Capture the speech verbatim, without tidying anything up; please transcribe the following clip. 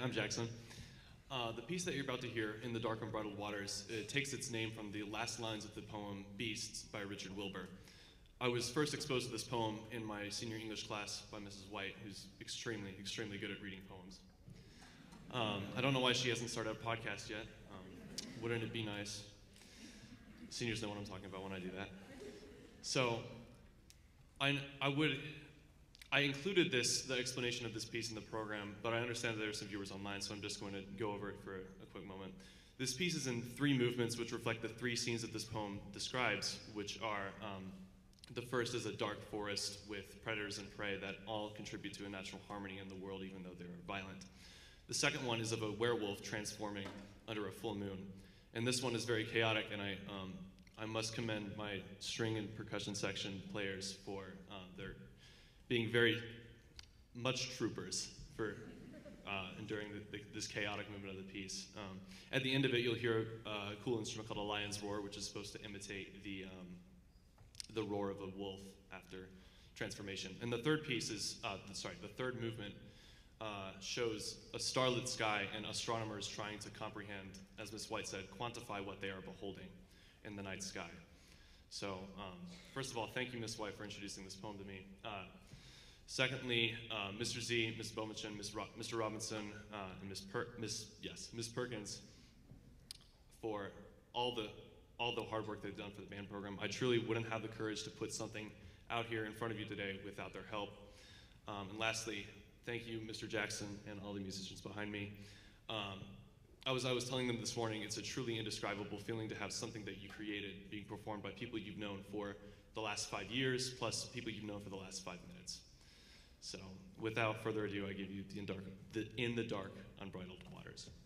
I'm Jackson. Uh, the piece that you're about to hear, In the Dark Unbridled Waters, it takes its name from the last lines of the poem Beasts by Richard Wilbur. I was first exposed to this poem in my senior English class by Missus White, who's extremely, extremely good at reading poems. Um, I don't know why she hasn't started a podcast yet. Um, wouldn't it be nice? Seniors know what I'm talking about when I do that. So, I, I would, I included this, the explanation of this piece in the program, but I understand that there are some viewers online, so I'm just going to go over it for a, a quick moment. This piece is in three movements which reflect the three scenes that this poem describes, which are, um, the first is a dark forest with predators and prey that all contribute to a natural harmony in the world, even though they're violent. The second one is of a werewolf transforming under a full moon. And this one is very chaotic, and I, um, I must commend my string and percussion section players for uh, their being very much troopers for uh, enduring the, the, this chaotic movement of the piece. Um, at the end of it, you'll hear a cool instrument called a lion's roar, which is supposed to imitate the, um, the roar of a wolf after transformation. And the third piece is, uh, the, sorry, the third movement uh, shows a starlit sky and astronomers trying to comprehend, as Miz White said, quantify what they are beholding in the night sky. So, um, first of all, thank you, Miz White, for introducing this poem to me. Uh, secondly, uh, Mister Z, Miz Beaumachin, Miz Ro Mister Robinson, uh, and Miz Per Miz yes, Miz Perkins, for all the all the hard work they've done for the band program. I truly wouldn't have the courage to put something out here in front of you today without their help. Um, and lastly, thank you, Mister Jackson, and all the musicians behind me. Um, I was, I was telling them this morning, it's a truly indescribable feeling to have something that you created being performed by people you've known for the last five years, plus people you've known for the last five minutes. So, without further ado, I give you the In, dark, the, in the Dark Unbridled Waters.